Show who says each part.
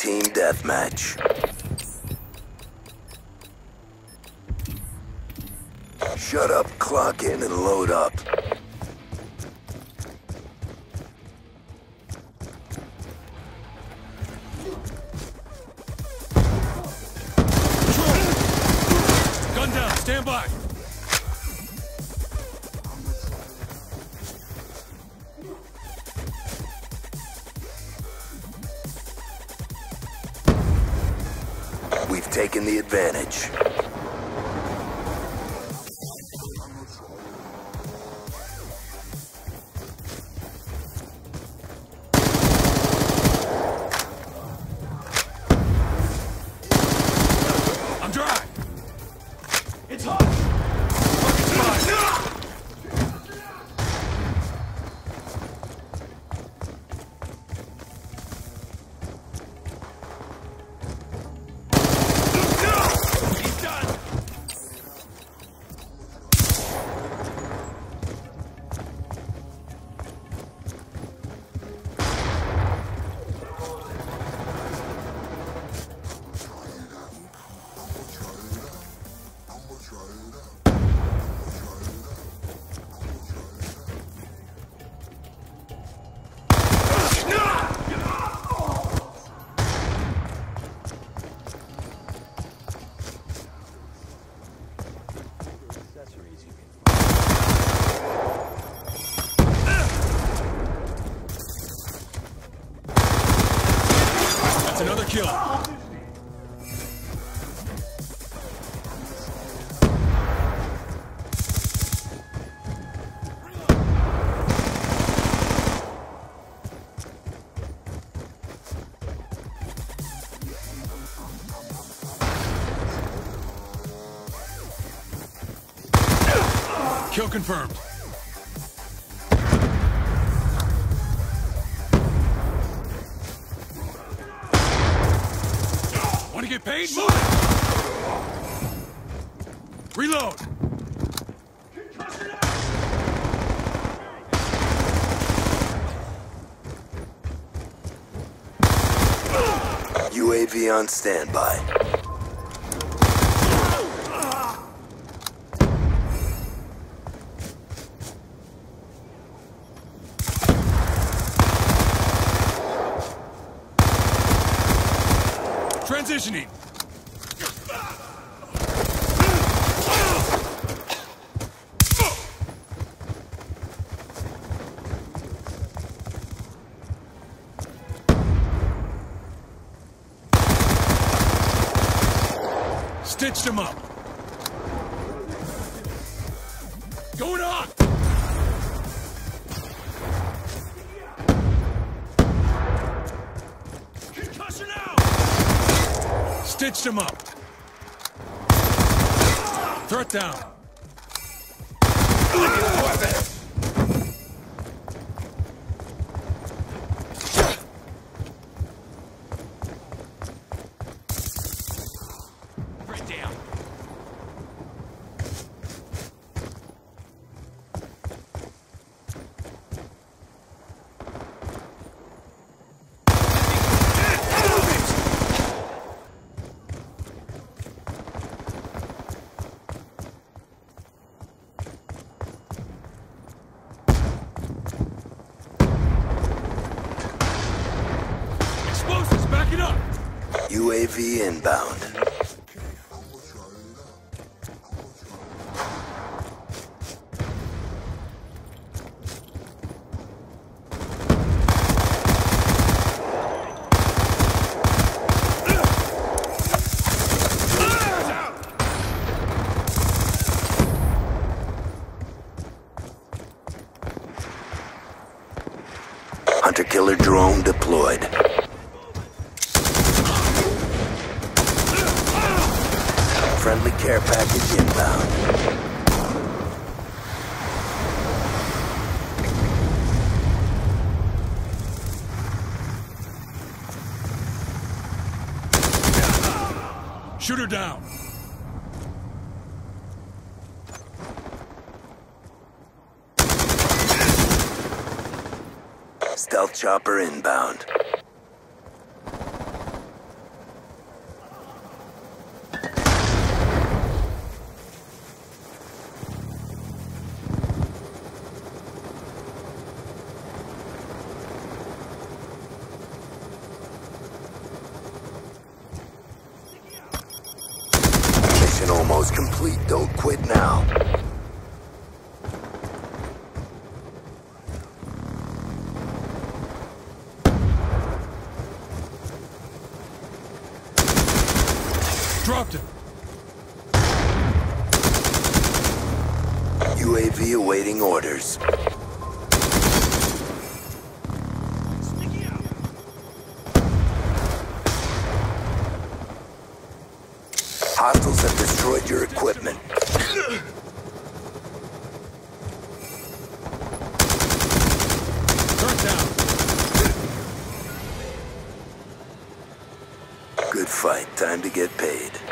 Speaker 1: Team deathmatch. Shut up, clock in, and load up.
Speaker 2: Gun down, stand by.
Speaker 1: We've taken the advantage.
Speaker 2: I'm dry. It's hot. Fucking spot. He's done. That's another kill. Kill confirmed. Want to get paid? Move it! Reload!
Speaker 1: UAV on standby.
Speaker 2: Transitioning. Stitched him up. Going on. Concussion out. Stitched him up. Threat down. Threat down. Explosives, back it up!
Speaker 1: UAV inbound. Hunter-killer drone deployed. Friendly care package inbound.
Speaker 2: Shoot her down.
Speaker 1: Stealth chopper inbound. almost complete. Don't quit now.
Speaker 2: Dropped him.
Speaker 1: UAV awaiting orders. Hostiles have destroyed your equipment.
Speaker 2: Turret down.
Speaker 1: Good fight. Time to get paid.